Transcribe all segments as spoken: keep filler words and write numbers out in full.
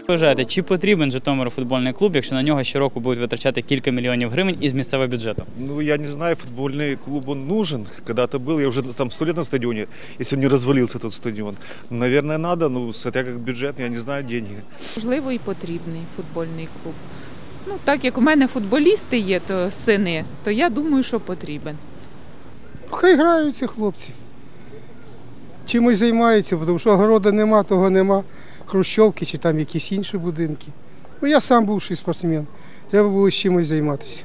Вважаєте, чи потрібен Житомиру футбольний клуб, якщо на нього щороку будуть витрачати кілька мільйонів гривень із місцевого бюджету? Ну, я не знаю, футбольный клуб, он нужен. Когда-то был, я уже там сто лет на стадионе, если он не развалился, тот стадион. Наверное, надо, ну, смотря как бюджет, я не знаю, деньги. Можливо, і потрібний футбольний клуб. Ну, так як у мене футболісти є, то сини, то я думаю, що потрібен. Хай грають ці хлопці. Чимось займаються, тому що огорода нема, того нема. Хрущовки чи там якісь інші будинки. Ну, я сам бувший спортсмен, треба було з чимось займатися.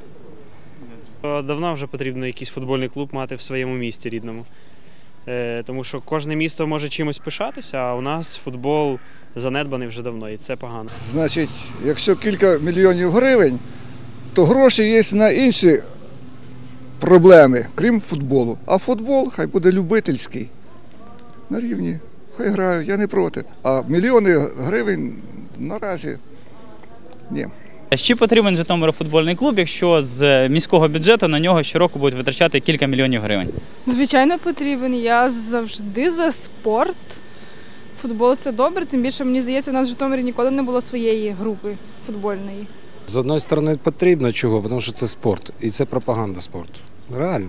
Давно вже потрібно якийсь футбольний клуб мати в своєму місті рідному. Тому що кожне місто може чимось пишатися, а у нас футбол занедбаний вже давно, і це погано. Значить, якщо кілька мільйонів гривень, то гроші є на інші проблеми, крім футболу. А футбол хай буде любительський, на рівні, хай грають, я не проти. А мільйони гривень наразі ні. Чи потрібен Житомиру футбольний клуб, якщо з міського бюджету на нього щороку будуть витрачати кілька мільйонів гривень? Звичайно, потрібен. Я завжди за спорт. Футбол – це добре, тим більше, мені здається, у нас в Житомирі ніколи не було своєї групи футбольної. З однієї сторони потрібно, чого? Тому що це спорт і це пропаганда спорту. Реально.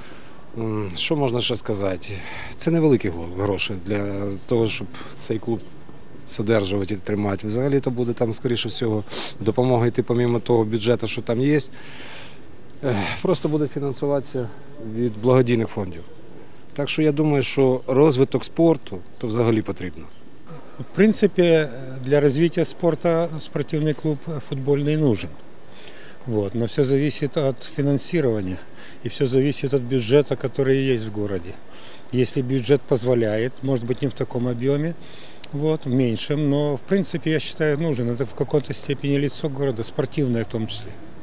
Що можна ще сказати? Це невеликі гроші для того, щоб цей клуб содержувати і тримати. Взагалі то буде там, скоріше всього, допомога йти помимо того бюджету, що там є. Просто буде фінансуватися від благодійних фондів. Так що я думаю, що розвиток спорту то взагалі потрібно. В принципе, для развития спорта спортивный клуб футбольный нужен. Вот. Но все зависит от финансирования и все зависит от бюджета, который есть в городе. Если бюджет позволяет, может быть не в таком объеме, вот, в меньшем, но в принципе, я считаю, нужен. Это в какой-то степени лицо города, спортивное в том числе.